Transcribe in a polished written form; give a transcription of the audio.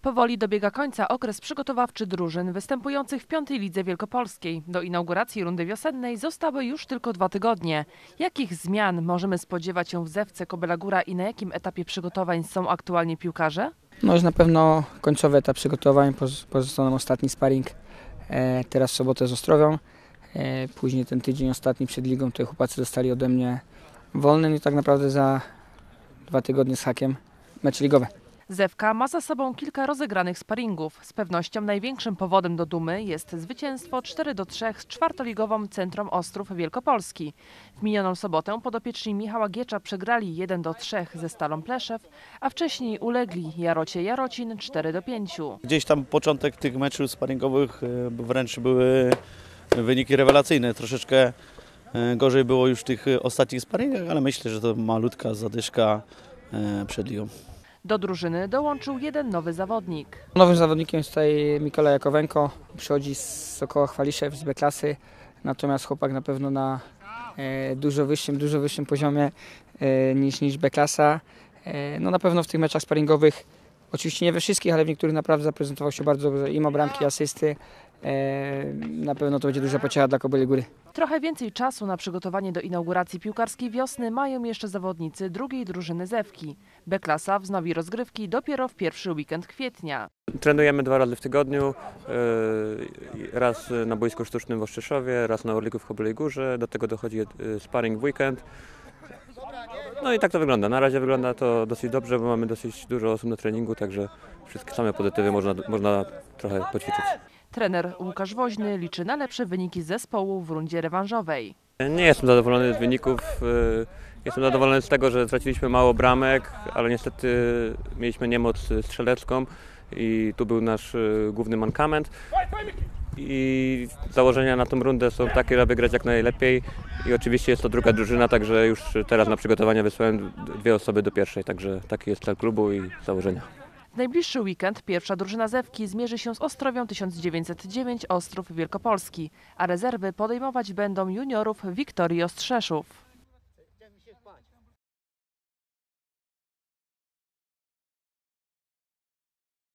Powoli dobiega końca okres przygotowawczy drużyn występujących w 5. Lidze Wielkopolskiej. Do inauguracji rundy wiosennej zostały już tylko 2 tygodnie. Jakich zmian możemy spodziewać się w Zewce Kobela Góra i na jakim etapie przygotowań są aktualnie piłkarze? No już na pewno końcowy etap przygotowań, pozostał nam ostatni sparring teraz w sobotę z Ostrowią. Później ten tydzień ostatni przed ligą, tutaj chłopacy dostali ode mnie wolny i tak naprawdę za 2 tygodnie z hakiem mecze ligowe. Zewka ma za sobą kilka rozegranych sparingów. Z pewnością największym powodem do dumy jest zwycięstwo 4-3 z czwartoligową Centrum Ostrów Wielkopolski. W minioną sobotę podopieczni Michała Giecza przegrali 1-3 ze Stalą Pleszew, a wcześniej ulegli Jarocie Jarocin 4-5. Gdzieś tam początek tych meczów sparingowych wręcz były wyniki rewelacyjne. Troszeczkę gorzej było już w tych ostatnich sparingach, ale myślę, że to malutka zadyszka przed ligą. Do drużyny dołączył jeden nowy zawodnik. Nowym zawodnikiem jest tutaj Mikołaj Jakowenko, przychodzi z Sokoła Chwaliszew, z B-klasy, natomiast chłopak na pewno na dużo wyższym poziomie niż B-klasa. No na pewno w tych meczach sparingowych, oczywiście nie we wszystkich, ale w niektórych naprawdę zaprezentował się bardzo dobrze, i ma bramki, asysty. Na pewno to będzie duża pociecha dla Kobeli Góry. Trochę więcej czasu na przygotowanie do inauguracji piłkarskiej wiosny mają jeszcze zawodnicy drugiej drużyny Zewki. B-klasa wznowi rozgrywki dopiero w pierwszy weekend kwietnia. Trenujemy 2 razy w tygodniu, raz na boisku sztucznym w Ostrzeszowie, raz na Orliku w Kobelej Górze, do tego dochodzi sparring w weekend. No i tak to wygląda. Na razie wygląda to dosyć dobrze, bo mamy dosyć dużo osób na treningu, także wszystkie same pozytywy można trochę poćwiczyć. Trener Łukasz Woźny liczy na lepsze wyniki zespołu w rundzie rewanżowej. Nie jestem zadowolony z wyników. Jestem zadowolony z tego, że straciliśmy mało bramek, ale niestety mieliśmy niemoc strzelecką i tu był nasz główny mankament. I założenia na tą rundę są takie, aby grać jak najlepiej i oczywiście jest to druga drużyna, także już teraz na przygotowania wysłałem 2 osoby do pierwszej, także taki jest cel klubu i założenia. W najbliższy weekend pierwsza drużyna Zewki zmierzy się z Ostrowią 1909 Ostrów Wielkopolski, a rezerwy podejmować będą juniorów Wiktorii Ostrzeszów.